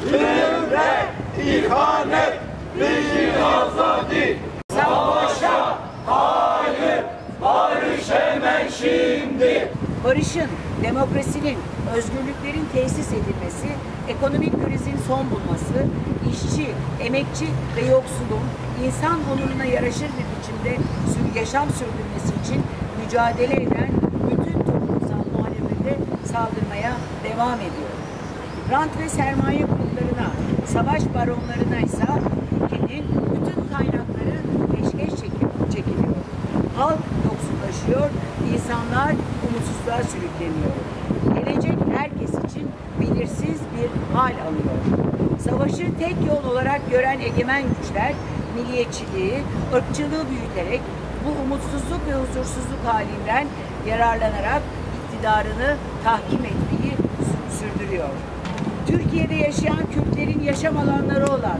Zulümle ihanet, rejim azadi. Savaşa hayır, barış hemen şimdi. Barışın, demokrasinin, özgürlüklerin tesis edilmesi, ekonomik krizin son bulması, işçi, emekçi ve yoksulun insan onuruna yaraşır bir biçimde yaşam sürdürmesi için mücadele eden bütün toplumsal muhalefete saldırmaya devam ediyor. Rant ve sermaye gruplarına, savaş baronlarına ise ülkenin bütün kaynakları peşkeş çekiliyor. Halk yoksullaşıyor, insanlar umutsuzluğa sürükleniyor. Gelecek herkes için belirsiz bir hal alıyor. Savaşı tek yol olarak gören egemen güçler, milliyetçiliği, ırkçılığı büyüterek bu umutsuzluk ve huzursuzluk halinden yararlanarak iktidarını tahkim etmeyi sürdürüyor. Türkiye'de yaşayan Kürtlerin yaşam alanları olan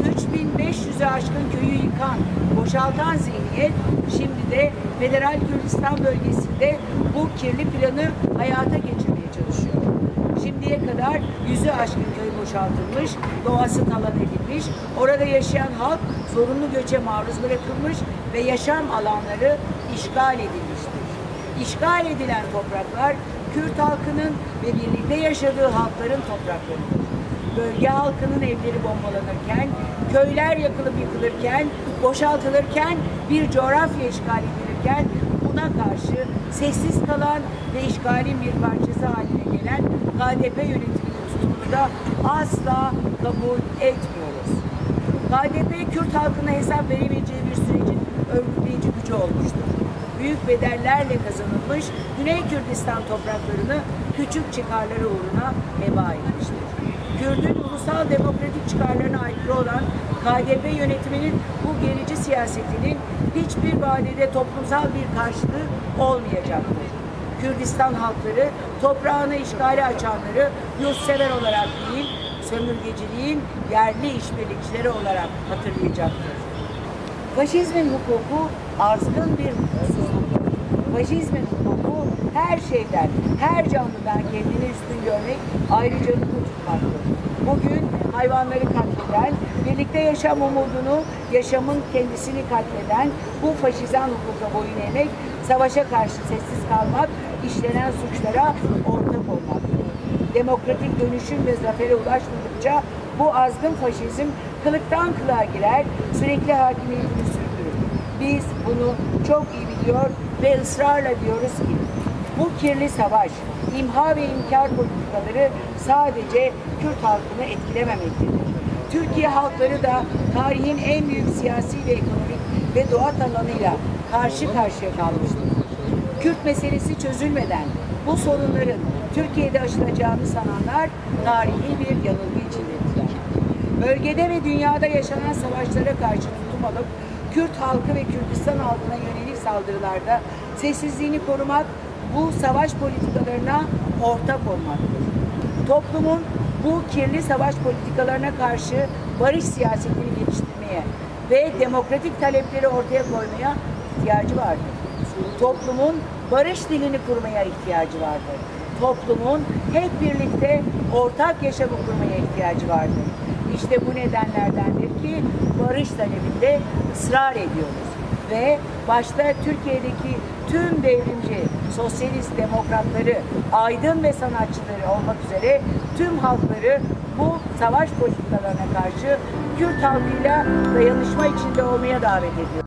3500'e aşkın köyü yıkan, boşaltan zihniyet şimdi de Federal Kürdistan bölgesinde bu kirli planı hayata geçirmeye çalışıyor. Şimdiye kadar 100'ü aşkın köy boşaltılmış, doğası talan edilmiş, orada yaşayan halk zorunlu göçe maruz bırakılmış ve yaşam alanları işgal edilmiştir. İşgal edilen topraklar Kürt halkının ve birlikte yaşadığı halkların topraklarıdır. Bölge halkının evleri bombalanırken, köyler yakılıp yıkılırken, boşaltılırken, bir coğrafya işgal edilirken buna karşı sessiz kalan ve işgalin bir parçası haline gelen KDP yönetiminin tutumunu da asla kabul etmiyoruz. KDP, Kürt halkına hesap veremeyeceği bir sürecin örgütleyici gücü olmuştur. Büyük bedellerle kazanılmış Güney Kürdistan topraklarını küçük çıkarları uğruna heba etmiştir. Kürdün ulusal demokratik çıkarlarına aykırı olan KDP yönetiminin bu gerici siyasetinin hiçbir vadede toplumsal bir karşılığı olmayacaktır. Kürdistan halkları toprağını işgale açanları yurtsever olarak değil, sömürgeciliğin yerli işbirlikçileri olarak hatırlayacaktır. Faşizmin hukuku azgın bir hukuksuzluktur. Faşizmin hukuku her şeyden, her canlıdan kendini üstün görmek, ayrıcalıklı tutmaktır. Bugün hayvanları katleden, birlikte yaşam umudunu, yaşamın kendisini katleden bu faşizan hukuka boyun eğmek, savaşa karşı sessiz kalmak, işlenen suçlara ortak olmaktır. Demokratik dönüşüm ve zafere ulaşmadıkça bu azgın faşizm kılıktan kılığa girer, sürekli hakimiyetini sürdürür. Biz bunu çok iyi biliyor ve ısrarla diyoruz ki bu kirli savaş, imha ve inkar politikaları sadece Kürt halkını etkilememektedir. Türkiye halkları da tarihin en büyük siyasi ve ekonomik ve doğa talanıyla karşı karşıya kalmıştır. Kürt meselesi çözülmeden bu sorunların Türkiye'de aşılacağını sananlar tarihi bir yanılgı içindedirler. Bölgede ve dünyada yaşanan savaşlara karşı tutum alıp Kürt halkı ve Kürdistan halkına yönelik saldırılarda sessizliğini korumak bu savaş politikalarına ortak olmaktır. Toplumun bu kirli savaş politikalarına karşı barış siyasetini geliştirmeye ve demokratik talepleri ortaya koymaya ihtiyacı vardır. Toplumun barış dilini kurmaya ihtiyacı vardır. Toplumun hep birlikte ortak yaşamı kurmaya ihtiyacı vardır. İşte bu nedenlerdendir ki barış talebinde ısrar ediyoruz. Ve başta Türkiye'deki tüm devrimci, sosyalist demokratları, aydın ve sanatçıları olmak üzere tüm halkları bu savaş politikalarına karşı Kürt halkıyla dayanışma içinde olmaya davet ediyoruz.